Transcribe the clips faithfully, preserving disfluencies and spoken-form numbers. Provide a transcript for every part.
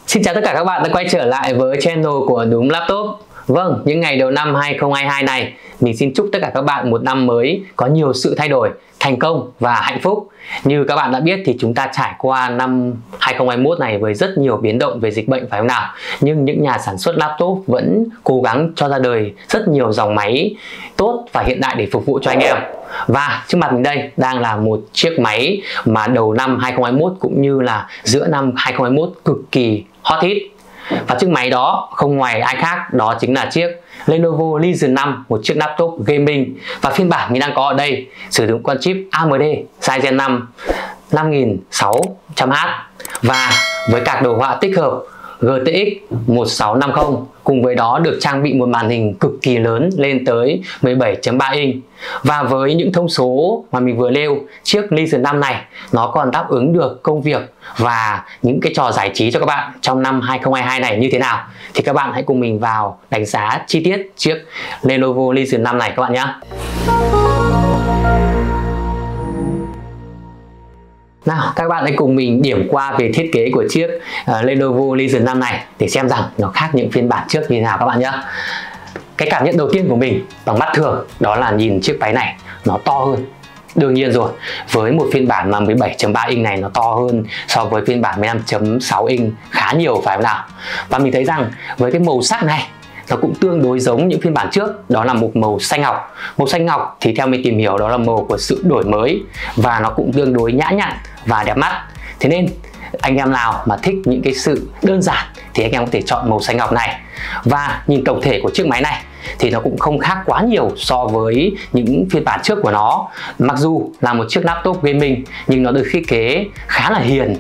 Xin chào tất cả các bạn đã quay trở lại với channel của Đúng Laptop. Vâng, những ngày đầu năm hai không hai hai này, mình xin chúc tất cả các bạn một năm mới có nhiều sự thay đổi, thành công và hạnh phúc. Như các bạn đã biết thì chúng ta trải qua năm hai không hai mốt này với rất nhiều biến động về dịch bệnh phải không nào? Nhưng những nhà sản xuất laptop vẫn cố gắng cho ra đời rất nhiều dòng máy tốt và hiện đại để phục vụ cho anh em. Và trước mặt mình đây đang là một chiếc máy mà đầu năm hai không hai mốt cũng như là giữa năm hai không hai mốt cực kỳ hot hit. Và chiếc máy đó không ngoài ai khác, đó chính là chiếc Lenovo Legion năm, một chiếc laptop gaming. Và phiên bản mình đang có ở đây sử dụng con chip A M D Ryzen năm năm nghìn sáu trăm H và với card đồ họa tích hợp G T X một sáu năm không, cùng với đó được trang bị một màn hình cực kỳ lớn lên tới mười bảy chấm ba inch. Và với những thông số mà mình vừa nêu, chiếc Legion năm này nó còn đáp ứng được công việc và những cái trò giải trí cho các bạn trong năm hai không hai hai này như thế nào, thì các bạn hãy cùng mình vào đánh giá chi tiết chiếc Lenovo Legion năm này các bạn nhé. Nào, các bạn hãy cùng mình điểm qua về thiết kế của chiếc uh, Lenovo Legion năm này để xem rằng nó khác những phiên bản trước như thế nào các bạn nhé. Cái cảm nhận đầu tiên của mình bằng mắt thường đó là nhìn chiếc máy này nó to hơn. Đương nhiên rồi, với một phiên bản mà mười bảy chấm ba inch này nó to hơn so với phiên bản mười lăm chấm sáu inch khá nhiều phải không nào? Và mình thấy rằng với cái màu sắc này nó cũng tương đối giống những phiên bản trước, đó là một màu xanh ngọc. Màu xanh ngọc thì theo mình tìm hiểu đó là màu của sự đổi mới và nó cũng tương đối nhã nhặn và đẹp mắt. Thế nên anh em nào mà thích những cái sự đơn giản thì anh em có thể chọn màu xanh ngọc này. Và nhìn tổng thể của chiếc máy này thì nó cũng không khác quá nhiều so với những phiên bản trước của nó. Mặc dù là một chiếc laptop gaming nhưng nó được thiết kế khá là hiền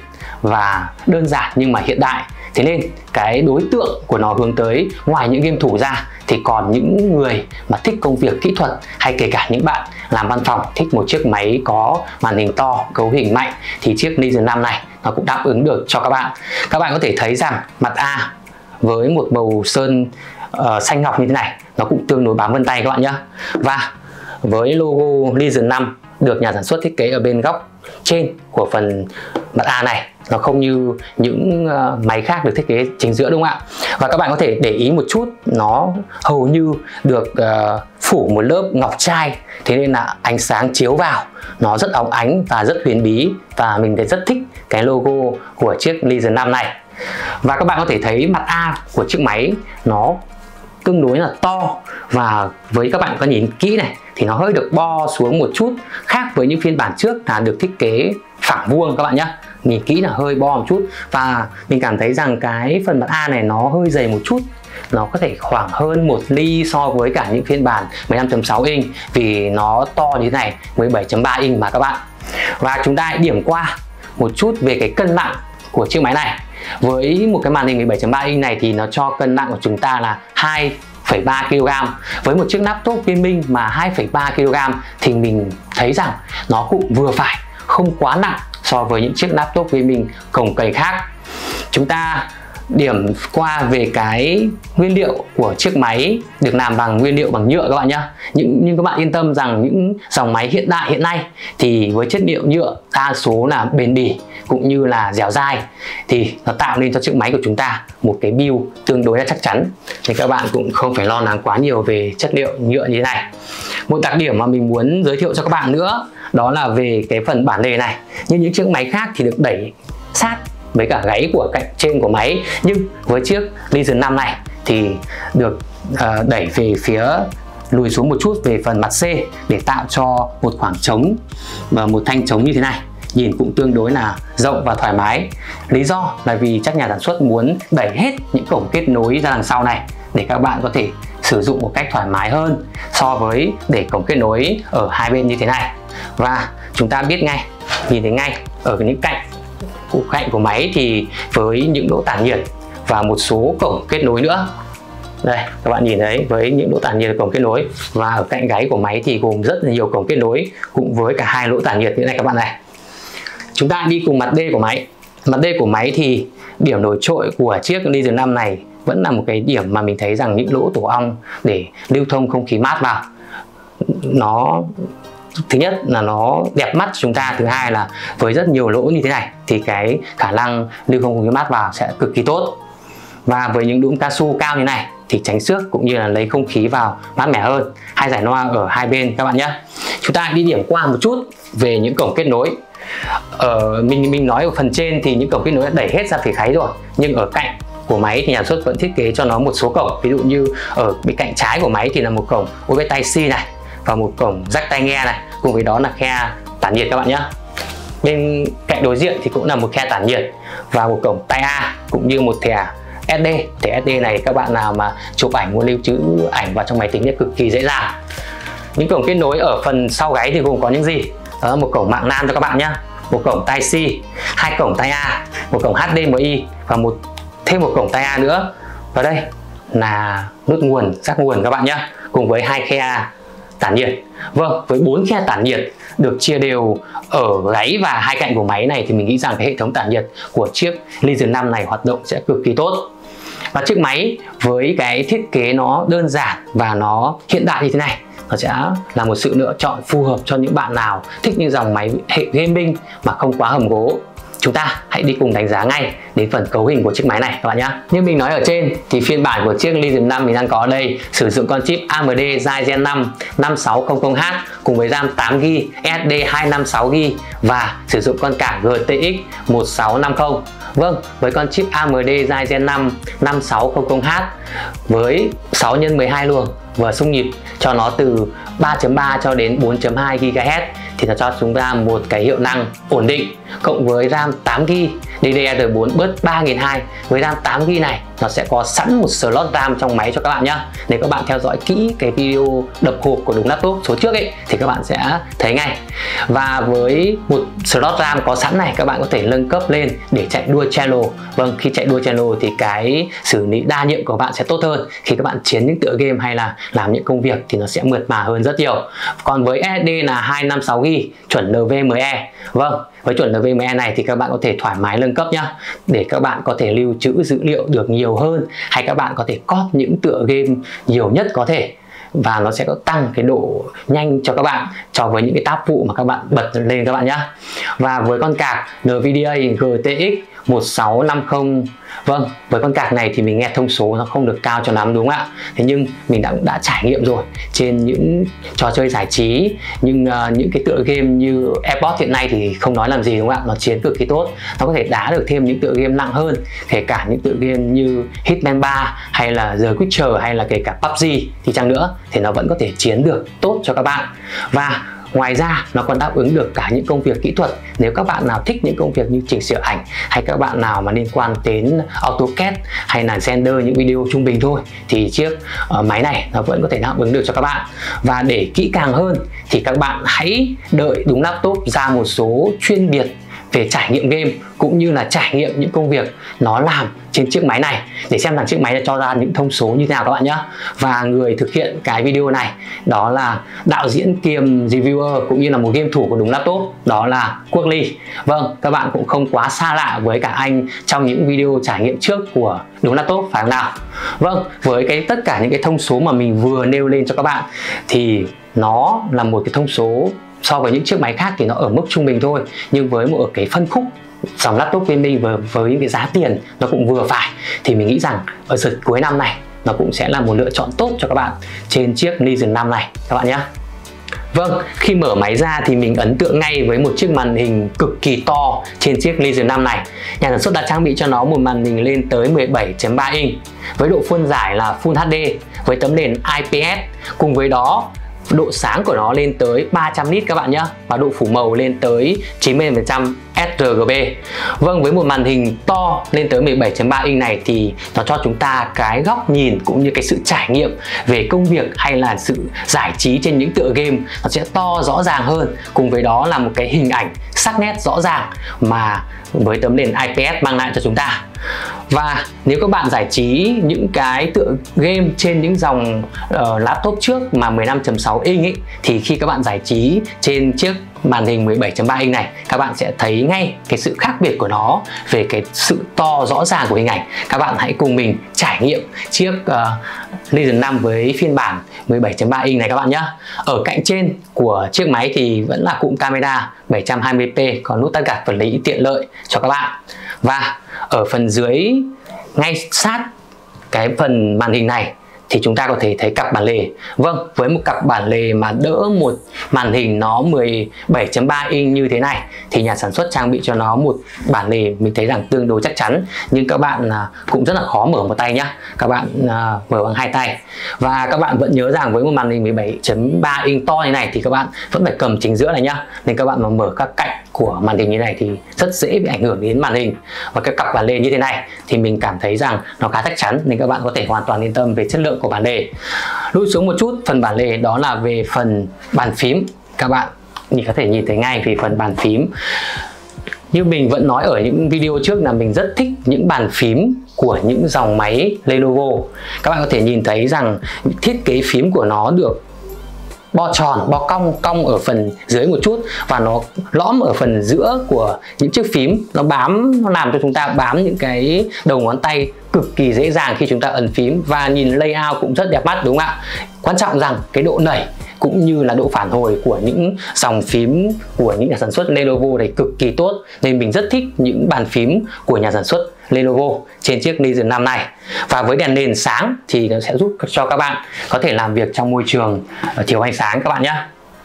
và đơn giản nhưng mà hiện đại. Thế nên cái đối tượng của nó hướng tới ngoài những game thủ ra thì còn những người mà thích công việc kỹ thuật, hay kể cả những bạn làm văn phòng thích một chiếc máy có màn hình to, cấu hình mạnh, thì chiếc Legion năm này nó cũng đáp ứng được cho các bạn. Các bạn có thể thấy rằng mặt A với một màu sơn uh, xanh ngọc như thế này nó cũng tương đối bám vân tay các bạn nhé. Và với logo Legion năm được nhà sản xuất thiết kế ở bên góc trên của phần mặt A này, nó không như những uh, máy khác được thiết kế chính giữa, đúng không ạ? Và các bạn có thể để ý một chút, nó hầu như được uh, phủ một lớp ngọc trai, thế nên là ánh sáng chiếu vào nó rất óng ánh và rất huyền bí, và mình thấy rất thích cái logo của chiếc Legion năm này. Và các bạn có thể thấy mặt A của chiếc máy nó tương đối là to, và với các bạn có nhìn kỹ này thì nó hơi được bo xuống một chút, khác với những phiên bản trước là được thiết kế phẳng vuông các bạn nhé. Nhìn kỹ là hơi bo một chút, và mình cảm thấy rằng cái phần mặt A này nó hơi dày một chút, nó có thể khoảng hơn một ly so với cả những phiên bản mười lăm chấm sáu inch, vì nó to như thế này, mười bảy chấm ba inch mà các bạn. Và chúng ta hãy điểm qua một chút về cái cân nặng của chiếc máy này. Với một cái màn hình mười bảy chấm ba inch này thì nó cho cân nặng của chúng ta là hai phẩy ba ki lô gam. Với một chiếc laptop gaming mà hai phẩy ba ki lô gam thì mình thấy rằng nó cũng vừa phải, không quá nặng so với những chiếc laptop gaming cồng kềnh khác. Chúng ta điểm qua về cái nguyên liệu của chiếc máy được làm bằng nguyên liệu bằng nhựa các bạn nhé. Nhưng, nhưng các bạn yên tâm rằng những dòng máy hiện đại hiện nay thì với chất liệu nhựa đa số là bền bỉ cũng như là dẻo dai, thì nó tạo nên cho chiếc máy của chúng ta một cái build tương đối là chắc chắn, thì các bạn cũng không phải lo lắng quá nhiều về chất liệu nhựa như thế này. Một đặc điểm mà mình muốn giới thiệu cho các bạn nữa đó là về cái phần bản lề này. Như những chiếc máy khác thì được đẩy sát với cả gáy của cạnh trên của máy, nhưng với chiếc Legion năm này thì được uh, đẩy về phía lùi xuống một chút về phần mặt C để tạo cho một khoảng trống và một thanh trống như thế này, nhìn cũng tương đối là rộng và thoải mái. Lý do là vì chắc nhà sản xuất muốn đẩy hết những cổng kết nối ra đằng sau này để các bạn có thể sử dụng một cách thoải mái hơn so với để cổng kết nối ở hai bên như thế này. Và chúng ta biết ngay, nhìn thấy ngay ở những cạnh của cạnh của máy thì với những lỗ tản nhiệt và một số cổng kết nối nữa. Đây, các bạn nhìn thấy với những lỗ tản nhiệt cổng kết nối, và ở cạnh gáy của máy thì gồm rất là nhiều cổng kết nối cùng với cả hai lỗ tản nhiệt như thế này các bạn này. Chúng ta đi cùng mặt D của máy. Mặt D của máy thì điểm nổi trội của chiếc Legion năm này vẫn là một cái điểm mà mình thấy rằng những lỗ tổ ong để lưu thông không khí mát vào nó thứ nhất là nó đẹp mắt chúng ta, thứ hai là với rất nhiều lỗ như thế này thì cái khả năng lưu thông không khí mát vào sẽ cực kỳ tốt. Và với những đũng cao su cao như này thì tránh xước cũng như là lấy không khí vào mát mẻ hơn. Hai giải loa ở hai bên các bạn nhé. Chúng ta đi điểm qua một chút về những cổng kết nối. Ở mình mình nói ở phần trên thì những cổng kết nối đã đẩy hết ra phía kháy rồi, nhưng ở cạnh của máy thì nhà sản xuất vẫn thiết kế cho nó một số cổng. Ví dụ như ở bên cạnh trái của máy thì là một cổng u ét bê Type-C này và một cổng jack tai nghe này, cùng với đó là khe tản nhiệt các bạn nhé. Bên cạnh đối diện thì cũng là một khe tản nhiệt và một cổng tai A cũng như một thẻ ét đê. Thẻ ét đê này các bạn nào mà chụp ảnh muốn lưu trữ ảnh vào trong máy tính thì cực kỳ dễ dàng. Những cổng kết nối ở phần sau gáy thì gồm có những gì? Đó là một cổng mạng LAN cho các bạn nhé, một cổng Type-C, hai cổng tai A, một cổng hát đê em i và một thêm một cổng tai A nữa. Và đây là nút nguồn, jack nguồn các bạn nhé, cùng với hai khe tản nhiệt. Vâng, với bốn khe tản nhiệt được chia đều ở gáy và hai cạnh của máy này thì mình nghĩ rằng cái hệ thống tản nhiệt của chiếc Legion năm này hoạt động sẽ cực kỳ tốt. Và chiếc máy với cái thiết kế nó đơn giản và nó hiện đại như thế này, nó sẽ là một sự lựa chọn phù hợp cho những bạn nào thích những dòng máy hệ gaming mà không quá hầm gỗ. Chúng ta hãy đi cùng đánh giá ngay đến phần cấu hình của chiếc máy này các bạn nhé. Như mình nói ở trên thì phiên bản của chiếc Legion năm mình đang có ở đây sử dụng con chip a em đê Ryzen Gen năm năm sáu không không H cùng với RAM tám gi ga bai, ét ét đê hai năm sáu gi ga bai và sử dụng con card giê tê ích một sáu năm không. Vâng, với con chip a em đê Ryzen năm năm sáu không không H với sáu nhân mười hai luồng và xung nhịp cho nó từ ba chấm ba cho đến bốn chấm hai gi ga héc thì nó cho chúng ta một cái hiệu năng ổn định, cộng với RAM tám gi ga bai đê đê rờ bốn bus ba nghìn hai trăm. Với RAM tám gi ga bai này nó sẽ có sẵn một slot RAM trong máy cho các bạn nhé. Nếu các bạn theo dõi kỹ cái video đập hộp của đúng laptop số trước ấy thì các bạn sẽ thấy ngay. Và với một slot RAM có sẵn này, các bạn có thể nâng cấp lên để chạy dual channel. Vâng, khi chạy dual channel thì cái xử lý đa nhiệm của bạn sẽ tốt hơn. Khi các bạn chiến những tựa game hay là làm những công việc thì nó sẽ mượt mà hơn rất nhiều. Còn với ét ét đê là hai năm sáu gi ga bai chuẩn en vê em e. Vâng, với chuẩn en vê em e này thì các bạn có thể thoải mái nâng cấp nhá, để các bạn có thể lưu trữ dữ liệu được nhiều hơn, hay các bạn có thể copy những tựa game nhiều nhất có thể, và nó sẽ có tăng cái độ nhanh cho các bạn so với những cái tab phụ mà các bạn bật lên các bạn nhé. Và với con card en vê đê a giê tê ích một sáu năm không, vâng, với con card này thì mình nghe thông số nó không được cao cho lắm đúng không ạ? Thế nhưng mình đã đã trải nghiệm rồi trên những trò chơi giải trí, nhưng uh, những cái tựa game như Airpods hiện nay thì không nói làm gì đúng không ạ? Nó chiến cực kỳ tốt, nó có thể đá được thêm những tựa game nặng hơn, kể cả những tựa game như Hitman ba hay là The Witcher hay là kể cả pê u bê giê thì chăng nữa thì nó vẫn có thể chiến được tốt cho các bạn. Và ngoài ra nó còn đáp ứng được cả những công việc kỹ thuật. Nếu các bạn nào thích những công việc như chỉnh sửa ảnh, hay các bạn nào mà liên quan đến AutoCAD hay là render những video trung bình thôi, thì chiếc uh, máy này nó vẫn có thể đáp ứng được cho các bạn. Và để kỹ càng hơn thì các bạn hãy đợi đúng laptop ra một số chuyên biệt về trải nghiệm game cũng như là trải nghiệm những công việc nó làm trên chiếc máy này để xem rằng chiếc máy đã cho ra những thông số như thế nào các bạn nhé. Và người thực hiện cái video này đó là đạo diễn kiêm reviewer cũng như là một game thủ của đúng laptop, đó là Quốc Ly. Vâng, các bạn cũng không quá xa lạ với cả anh trong những video trải nghiệm trước của đúng laptop phải không nào? Vâng, với cái tất cả những cái thông số mà mình vừa nêu lên cho các bạn thì nó là một cái thông số so với những chiếc máy khác thì nó ở mức trung bình thôi, nhưng với một cái phân khúc dòng laptop gaming với, với những cái giá tiền nó cũng vừa phải thì mình nghĩ rằng ở đợt cuối năm này nó cũng sẽ là một lựa chọn tốt cho các bạn trên chiếc Legion năm này các bạn nhé. Vâng, khi mở máy ra thì mình ấn tượng ngay với một chiếc màn hình cực kỳ to trên chiếc Legion năm này. Nhà sản xuất đã trang bị cho nó một màn hình lên tới mười bảy chấm ba inch với độ phân giải là Full hát đê với tấm nền i pê ét, cùng với đó độ sáng của nó lên tới ba trăm nit các bạn nhé, và độ phủ màu lên tới chín mươi phần trăm sờ giê bê. Vâng, với một màn hình to lên tới mười bảy chấm ba inch này thì nó cho chúng ta cái góc nhìn cũng như cái sự trải nghiệm về công việc hay là sự giải trí trên những tựa game nó sẽ to rõ ràng hơn, cùng với đó là một cái hình ảnh sắc nét rõ ràng mà với tấm nền i pê ét mang lại cho chúng ta. Và nếu các bạn giải trí những cái tựa game trên những dòng uh, laptop trước mà mười lăm chấm sáu inch ấy, thì khi các bạn giải trí trên chiếc màn hình mười bảy chấm ba inch này, các bạn sẽ thấy ngay cái sự khác biệt của nó về cái sự to rõ ràng của hình ảnh. Các bạn hãy cùng mình trải nghiệm chiếc uh, Legion năm với phiên bản mười bảy chấm ba inch này các bạn nhé. Ở cạnh trên của chiếc máy thì vẫn là cụm camera bảy trăm hai mươi p, có nút tắt gạt vật lý tiện lợi cho các bạn. Và ở phần dưới ngay sát cái phần màn hình này thì chúng ta có thể thấy cặp bản lề. Vâng, với một cặp bản lề mà đỡ một màn hình nó mười bảy chấm ba inch như thế này thì nhà sản xuất trang bị cho nó một bản lề mình thấy rằng tương đối chắc chắn, nhưng các bạn cũng rất là khó mở một tay nhá. Các bạn mở bằng hai tay. Và các bạn vẫn nhớ rằng với một màn hình mười bảy chấm ba inch to như này thì các bạn vẫn phải cầm chính giữa này nhá. Nên các bạn mà mở các cạnh của màn hình như này thì rất dễ bị ảnh hưởng đến màn hình. Và cái cặp bản lề như thế này thì mình cảm thấy rằng nó khá chắc chắn, nên các bạn có thể hoàn toàn yên tâm về chất lượng của bản lề. Lùi xuống một chút phần bản lề, đó là về phần bàn phím. Các bạn nhìn có thể nhìn thấy ngay về phần bàn phím. Như mình vẫn nói ở những video trước là mình rất thích những bàn phím của những dòng máy Lenovo. Các bạn có thể nhìn thấy rằng thiết kế phím của nó được bo tròn, bo cong, cong ở phần dưới một chút, và nó lõm ở phần giữa của những chiếc phím. Nó bám, nó làm cho chúng ta bám những cái đầu ngón tay cực kỳ dễ dàng khi chúng ta ấn phím, và nhìn layout cũng rất đẹp mắt, đúng không ạ? Quan trọng rằng cái độ nảy cũng như là độ phản hồi của những dòng phím của những nhà sản xuất Lenovo này cực kỳ tốt, nên mình rất thích những bàn phím của nhà sản xuất Lenovo trên chiếc Legion năm này. Và với đèn nền sáng thì nó sẽ giúp cho các bạn có thể làm việc trong môi trường thiếu ánh sáng các bạn nhé.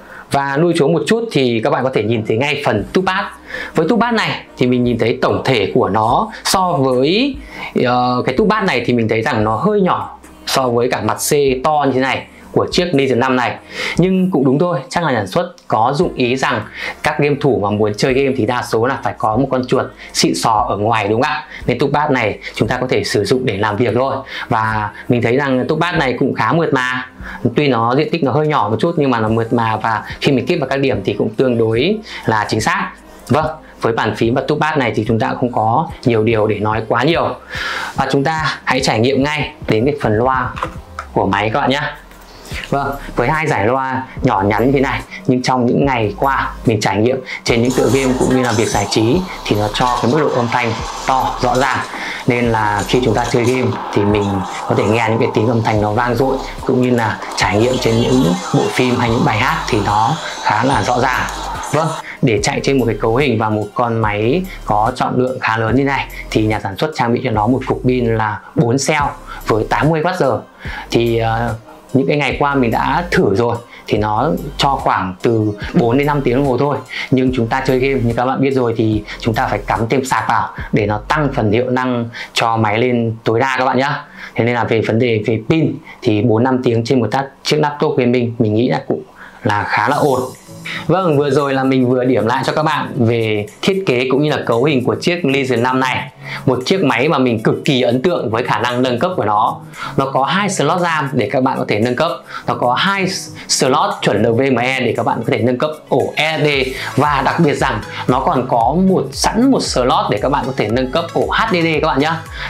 Và lui xuống một chút thì các bạn có thể nhìn thấy ngay phần touchpad. Với touchpad này thì mình nhìn thấy tổng thể của nó so với uh, cái touchpad này thì mình thấy rằng nó hơi nhỏ so với cả mặt C to như thế này của chiếc Legion năm này. Nhưng cũng đúng thôi, chắc là nhà sản xuất có dụng ý rằng các game thủ mà muốn chơi game thì đa số là phải có một con chuột xịn sò ở ngoài, đúng không ạ? Nên touchpad này chúng ta có thể sử dụng để làm việc thôi. Và mình thấy rằng touchpad này cũng khá mượt mà. Tuy nó diện tích nó hơi nhỏ một chút nhưng mà nó mượt mà, và khi mình kích vào các điểm thì cũng tương đối là chính xác. Vâng, với bàn phím và touchpad này thì chúng ta không có nhiều điều để nói quá nhiều. Và chúng ta hãy trải nghiệm ngay đến cái phần loa của máy các bạn nhé. Vâng, với hai giải loa nhỏ nhắn như thế này, nhưng trong những ngày qua mình trải nghiệm trên những tựa game cũng như là việc giải trí thì nó cho cái mức độ âm thanh to, rõ ràng. Nên là khi chúng ta chơi game thì mình có thể nghe những cái tiếng âm thanh nó vang dội, cũng như là trải nghiệm trên những bộ phim hay những bài hát thì nó khá là rõ ràng. Vâng, để chạy trên một cái cấu hình và một con máy có trọng lượng khá lớn như này thì nhà sản xuất trang bị cho nó một cục pin là bốn cell với tám mươi oát giờ. Thì uh, những cái ngày qua mình đã thử rồi thì nó cho khoảng từ bốn đến năm tiếng đồng hồ thôi. Nhưng chúng ta chơi game như các bạn biết rồi thì chúng ta phải cắm thêm sạc vào để nó tăng phần hiệu năng cho máy lên tối đa các bạn nhé. Thế nên là về vấn đề về pin thì bốn năm tiếng trên một tắt chiếc laptop gaming mình nghĩ là cũng là khá là ổn. Vâng, vừa rồi là mình vừa điểm lại cho các bạn về thiết kế cũng như là cấu hình của chiếc Legion năm này. Một chiếc máy mà mình cực kỳ ấn tượng với khả năng nâng cấp của nó. Nó có hai slot RAM để các bạn có thể nâng cấp. Nó có hai slot chuẩn N V M E để các bạn có thể nâng cấp ổ S S D. Và đặc biệt rằng nó còn có một sẵn một slot để các bạn có thể nâng cấp ổ H D D các bạn nhé.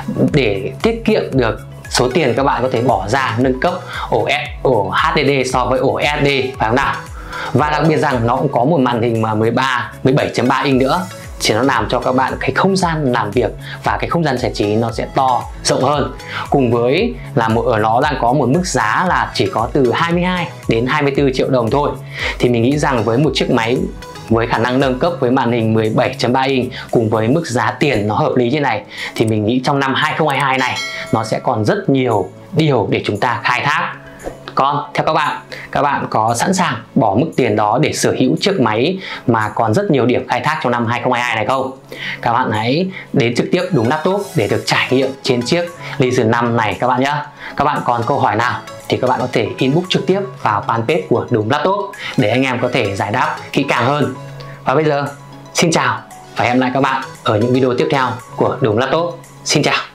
Để tiết kiệm được số tiền các bạn có thể bỏ ra nâng cấp ổ, ổ H D D so với ổ S S D, phải không nào? Và đặc biệt rằng nó cũng có một màn hình mà mười ba, mười bảy chấm ba inch nữa, chỉ nó làm cho các bạn cái không gian làm việc và cái không gian giải trí nó sẽ to, rộng hơn. Cùng với là một ở nó đang có một mức giá là chỉ có từ hai mươi hai đến hai mươi tư triệu đồng thôi. Thì mình nghĩ rằng với một chiếc máy với khả năng nâng cấp với màn hình mười bảy chấm ba inch cùng với mức giá tiền nó hợp lý như này thì mình nghĩ trong năm hai không hai hai này nó sẽ còn rất nhiều điều để chúng ta khai thác. Còn theo các bạn, các bạn có sẵn sàng bỏ mức tiền đó để sở hữu chiếc máy mà còn rất nhiều điểm khai thác trong năm hai không hai hai này không? Các bạn hãy đến trực tiếp Đúng Laptop để được trải nghiệm trên chiếc Legion năm này các bạn nhé. Các bạn còn câu hỏi nào thì các bạn có thể inbox trực tiếp vào fanpage của Đúng Laptop để anh em có thể giải đáp kỹ càng hơn. Và bây giờ, xin chào và hẹn gặp lại các bạn ở những video tiếp theo của Đúng Laptop. Xin chào.